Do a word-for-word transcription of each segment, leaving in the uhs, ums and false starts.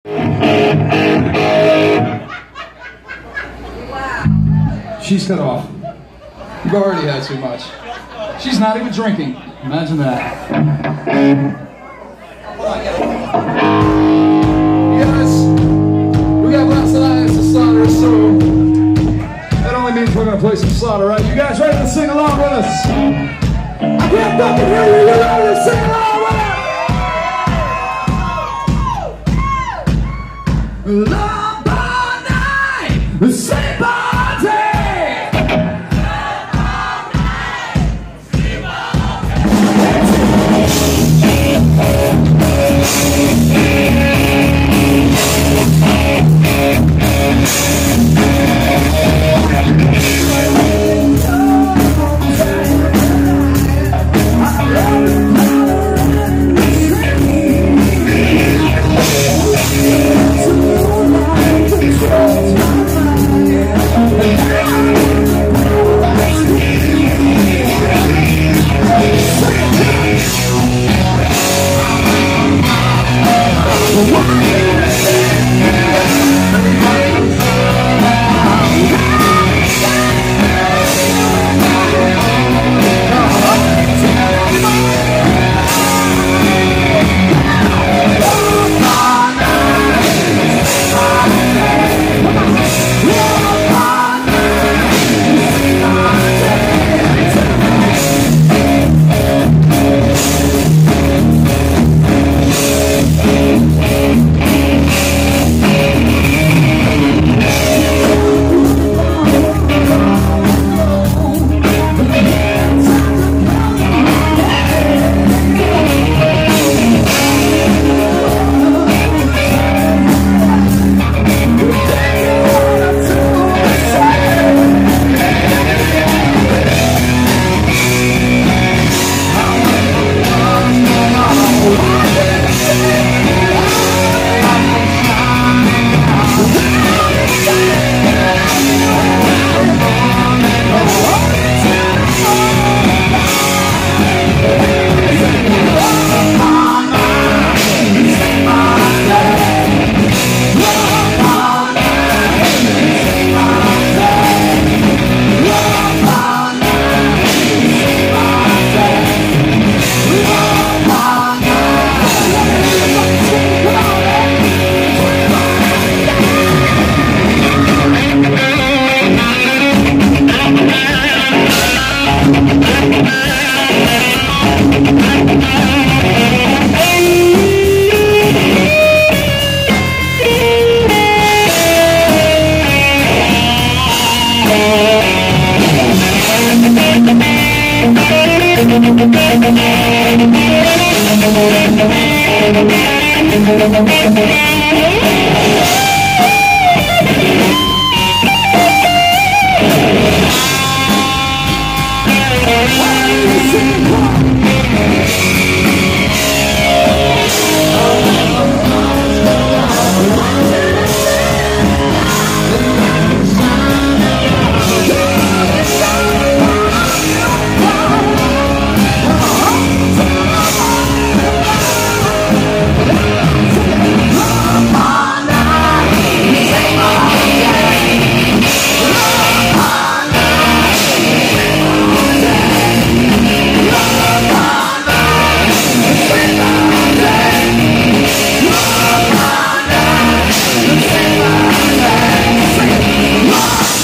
She's cut off. You've already had too much. She's not even drinking. Imagine that. Yes, we got lots of eyes to slaughter, so that only means we're gonna play some slaughter, right? You guys ready to sing along with us? I can't fucking hear you. You ready to sing along with us? Love by night, sleep by day.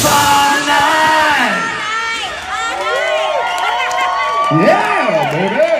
Yeah, baby!